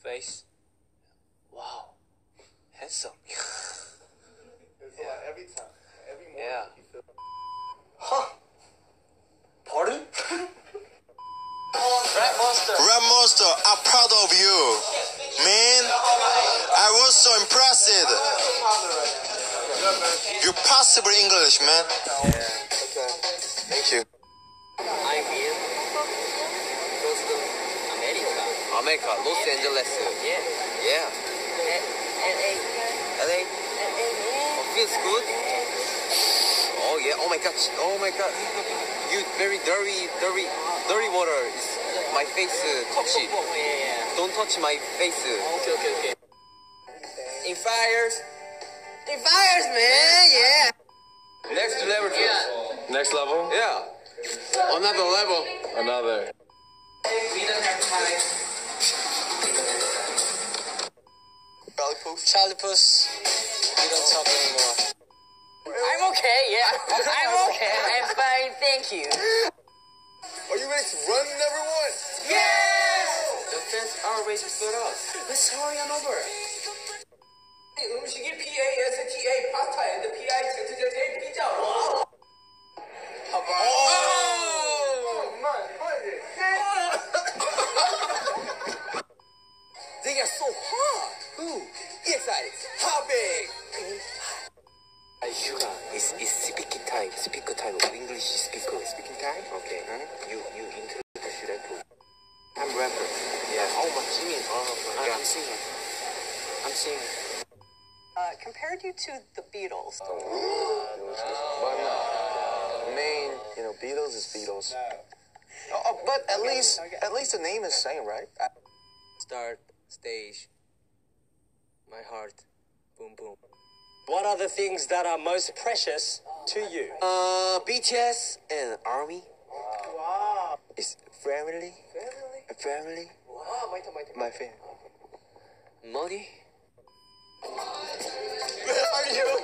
face. Wow, handsome. It's like every time, every morning Yeah. he feels. Huh? Pardon? Rap Monster. Rap Monster, I'm proud of you. Man, I was so impressed. You're possible English, man. Yeah. Okay. Thank you. I'm here. Close to America. America, Los Angeles. Yeah. Yeah. LA. LA. Oh, feels good. Oh yeah. Oh my god. Oh my god. You very dirty water. Is my face touch it. Don't touch my face. Okay. In fires. In fires, man. Yeah. Next level. Yeah. Next level? Yeah. Another level. Another. We don't have time. Charlie Puss. We don't talk anymore. I'm okay, yeah. I'm okay. I'm fine, thank you. Are you ready to run, everyone? Yes! The fans are waiting for us. Let's hurry on over. 음식이 PASTA 파스타 and PIZZA 피자. 와우. They are so hot. Ooh, excited. Hopping. Sugar, it's speaking time. Speaker time. English speaker. Speaking time? Okay. You introduce that too. I'm rapper. Yeah. Oh, my singing. Oh, I'm singing. I'm singing. Compared you to the Beatles. But no. Main, Beatles is Beatles. But at least the name is same, right? Start, stage, my heart, boom, boom. What are the things that are most precious to you? BTS and ARMY. Wow. It's family. Family. Wow, My family. Money. Where are you?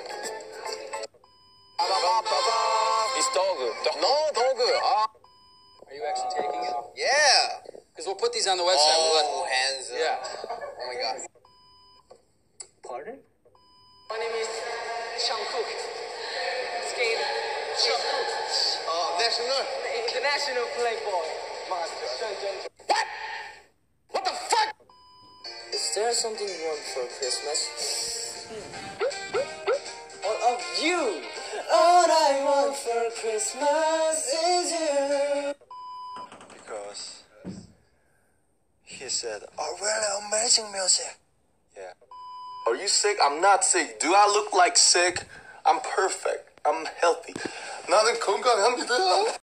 It's dog. No, dog. Are you actually taking it? Yeah. Because we'll put these on the website. Oh, hands up. Yeah. Oh my god. Pardon? My name is Jungkook. Skate Jungkook. National. International playboy. What? What the fuck? Is there something you want for Christmas? All of you! All I want for Christmas is you. Because he said, "Oh, really amazing music." Yeah. Are you sick? I'm not sick. Do I look like sick? I'm perfect. I'm healthy. 나는 건강합니다.